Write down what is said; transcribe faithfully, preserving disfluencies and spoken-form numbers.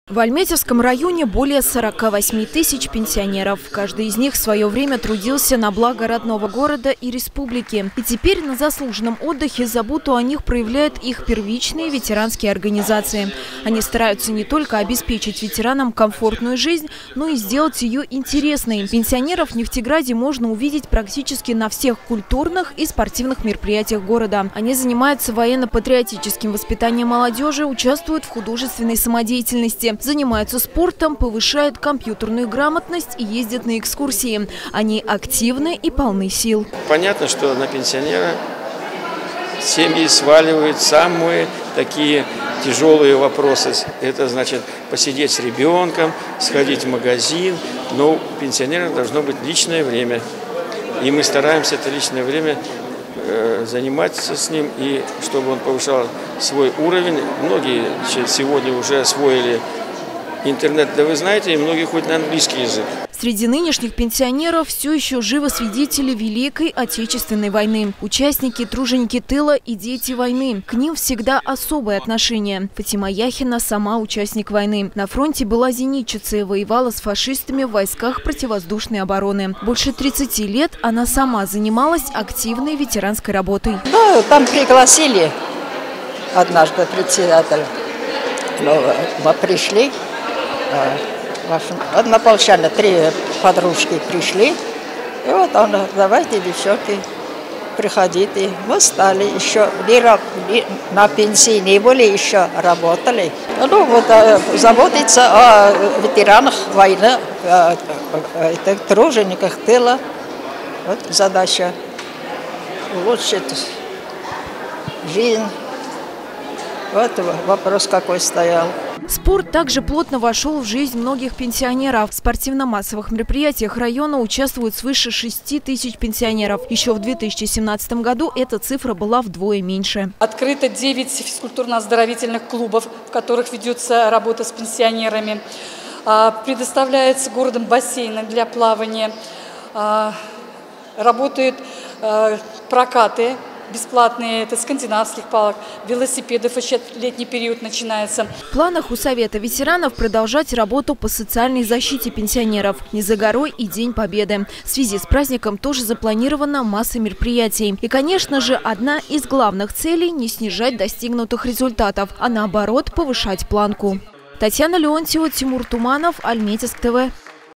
В Альметьевском районе более сорока восьми тысяч пенсионеров. Каждый из них в свое время трудился на благо родного города и республики. И теперь на заслуженном отдыхе заботу о них проявляют их первичные ветеранские организации. Они стараются не только обеспечить ветеранам комфортную жизнь, но и сделать ее интересной. Пенсионеров в Нефтеграде можно увидеть практически на всех культурных и спортивных мероприятиях города. Они занимаются военно-патриотическим воспитанием молодежи, участвуют в художественной самодеятельности. Занимаются спортом, повышают компьютерную грамотность и ездят на экскурсии. Они активны и полны сил. Понятно, что на пенсионера семьи сваливают самые такие тяжелые вопросы. Это значит посидеть с ребенком, сходить в магазин. Но у пенсионера должно быть личное время. И мы стараемся это личное время э, заниматься с ним, и чтобы он повышал свой уровень. Многие сегодня уже освоили интернет, да вы знаете, и многие ходят на английский язык. Среди нынешних пенсионеров все еще живы свидетели Великой Отечественной войны. Участники, труженики тыла и дети войны. К ним всегда особое отношение. Фатима Яхина сама участник войны. На фронте была зенитчицей, воевала с фашистами в войсках противовоздушной обороны. Больше тридцати лет она сама занималась активной ветеранской работой. Ну, там пригласили однажды председатель. Ну, мы пришли. Однополчане, три подружки пришли. И вот он, давайте, девчонки, приходите. Мы стали еще не на пенсии, не были, еще работали. Ну вот заботиться о ветеранах войны, тружениках тыла. Вот задача улучшить жизнь. Вот вопрос какой стоял. Спорт также плотно вошел в жизнь многих пенсионеров. В спортивно-массовых мероприятиях района участвуют свыше шести тысяч пенсионеров. Еще в две тысячи семнадцатом году эта цифра была вдвое меньше. Открыто девять физкультурно-оздоровительных клубов, в которых ведется работа с пенсионерами. Предоставляется городом бассейны для плавания. Работают прокаты бесплатные, это скандинавских палок, велосипедов, еще летний период начинается. В планах у Совета ветеранов продолжать работу по социальной защите пенсионеров. Не за горой и День Победы. В связи с праздником тоже запланирована масса мероприятий. И, конечно же, одна из главных целей – не снижать достигнутых результатов, а наоборот повышать планку. Татьяна Леонтьева, Тимур Туманов, Альметьевск ТВ.